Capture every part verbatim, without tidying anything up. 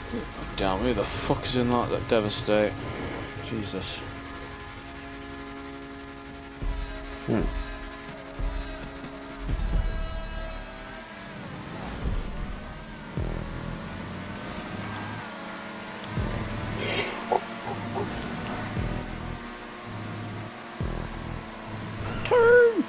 Damn, who the fuck is in that, that Devastate? Jesus. Hmm. Turn!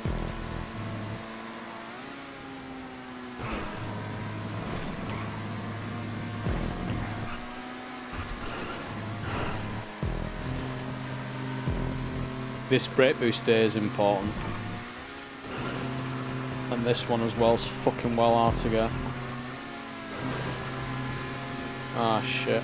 This brake boost there is important. And this one as well's fucking well hard to get. Ah, shit.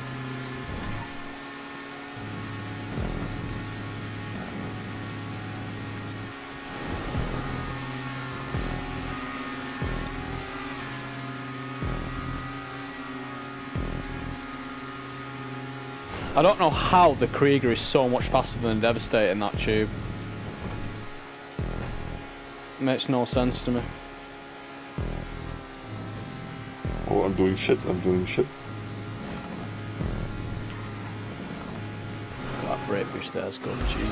I don't know how the Krieger is so much faster than the Devastate in that tube. Makes no sense to me. Oh, I'm doing shit, I'm doing shit. That brake boost there's good, Jesus.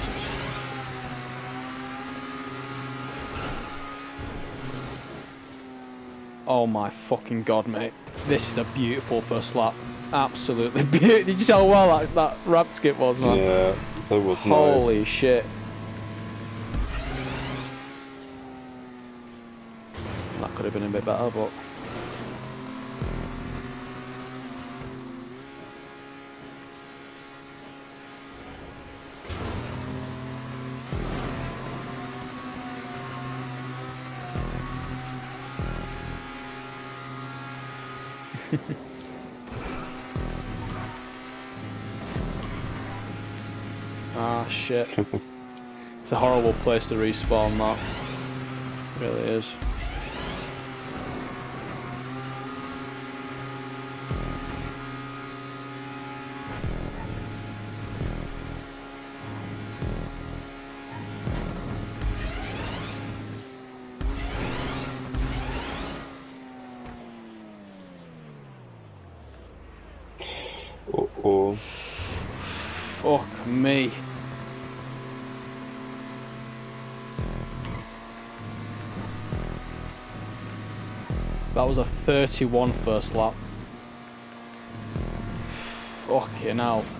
Oh my fucking god, mate. This is a beautiful first lap. Absolutely beautiful. Did you see how well that, that ramp skip was, man? Yeah, that was Holy nice. shit. That could have been a bit better, but... Ah, shit. It's a horrible place to respawn, that. It really is. Oh, oh. Fuck me. That was a thirty-one first lap. Fucking hell.